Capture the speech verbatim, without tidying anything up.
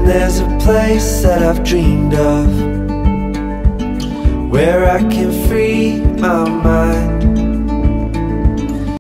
And there's a place that I've dreamed of, where I can free my mind